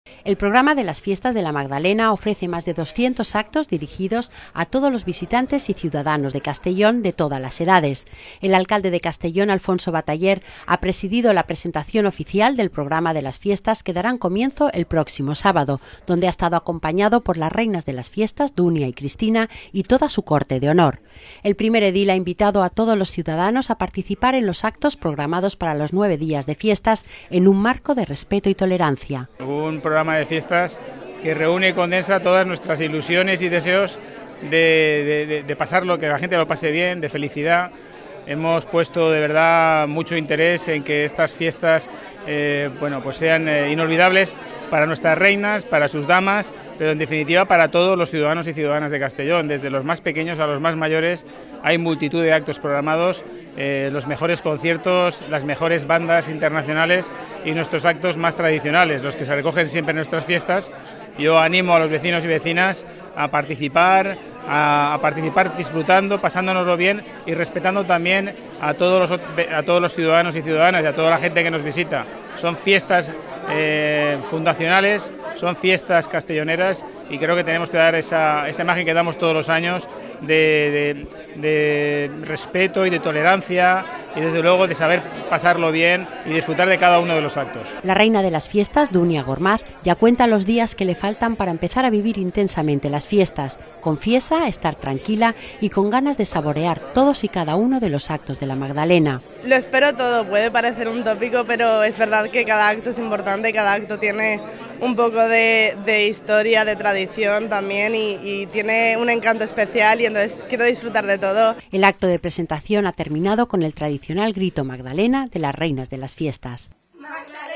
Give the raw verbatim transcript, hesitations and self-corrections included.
El programa de las Fiestas de la Magdalena ofrece más de doscientos actos dirigidos a todos los visitantes y ciudadanos de Castellón de todas las edades. El alcalde de Castellón, Alfonso Bataller, ha presidido la presentación oficial del programa de las fiestas que darán comienzo el próximo sábado, donde ha estado acompañado por las reinas de las fiestas, Dunia y Cristina, y toda su corte de honor. El primer edil ha invitado a todos los ciudadanos a participar en los actos programados para los nueve días de fiestas en un marco de respeto y tolerancia. Un programa de fiestas que reúne y condensa todas nuestras ilusiones y deseos de, de, de pasarlo, que la gente lo pase bien, de felicidad. Hemos puesto de verdad mucho interés en que estas fiestas eh, bueno, pues sean eh, inolvidables para nuestras reinas, para sus damas, pero en definitiva para todos los ciudadanos y ciudadanas de Castellón, desde los más pequeños a los más mayores. Hay multitud de actos programados, eh, los mejores conciertos, las mejores bandas internacionales y nuestros actos más tradicionales, los que se recogen siempre en nuestras fiestas. Yo animo a los vecinos y vecinas a participar, a, a participar disfrutando, pasándonoslo bien y respetando también a todos los, a todos los ciudadanos y ciudadanas y a toda la gente que nos visita. Son fiestas eh, fundacionales, son fiestas castelloneras y creo que tenemos que dar esa, esa imagen que damos todos los años de, de, de respeto y de tolerancia y desde luego de saber pasarlo bien y disfrutar de cada uno de los actos. La reina de las fiestas, Dunia Gormaz, ya cuenta los días que le faltan para empezar a vivir intensamente las fiestas. Confiesa estar tranquila y con ganas de saborear todos y cada uno de los actos de la Magdalena. Lo espero todo, puede parecer un tópico, pero es verdad que cada acto es importante, cada acto tiene un poco de, de historia, de tradición también y, y tiene un encanto especial y entonces quiero disfrutar de todo. El acto de presentación ha terminado con el tradicional grito Magdalena de las reinas de las fiestas. Magdalena.